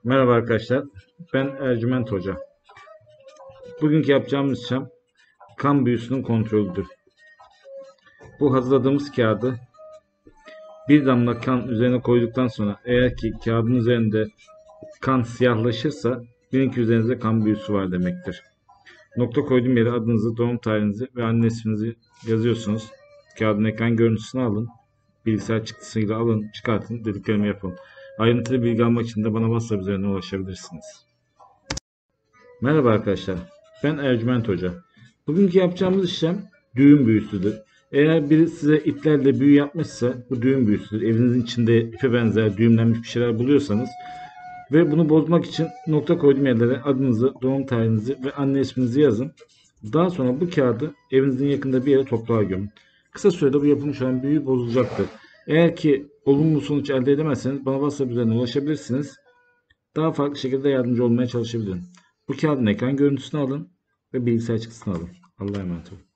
Merhaba arkadaşlar. Ben Ercüment Hoca. Bugünkü yapacağımız işlem kan büyüsünün kontrolüdür. Bu hazırladığımız kağıdı bir damla kan üzerine koyduktan sonra eğer ki kağıdın üzerinde kan siyahlaşırsa bilin ki üzerinizde kan büyüsü var demektir. Nokta koyduğum yere adınızı, doğum tarihinizi ve anne isminizi yazıyorsunuz. Kağıdın ekran görüntüsünü alın. Bilgisayar çıktısıyla alın, çıkartın, dediklerimi yapın. Ayrıntılı bilgi almak için de bana WhatsApp üzerinden ulaşabilirsiniz. Merhaba arkadaşlar, ben Ercüment Hoca. Bugünkü yapacağımız işlem düğüm büyüsüdür. Eğer biri size iplerle büyü yapmışsa bu düğüm büyüsüdür. Evinizin içinde ipe benzer düğümlenmiş bir şeyler buluyorsanız ve bunu bozmak için nokta koyduğum yerlere adınızı, doğum tarihinizi ve anne isminizi yazın. Daha sonra bu kağıdı evinizin yakında bir yere toprağa gömün. Kısa sürede bu yapılmış olan büyü bozulacaktır. Eğer ki olumlu sonuç elde edemezseniz bana WhatsApp üzerinden ulaşabilirsiniz. Daha farklı şekilde yardımcı olmaya çalışabilirim. Bu kağıdın ekran görüntüsünü alın ve bilgisayar çıktısını alın. Allah'a emanet olun.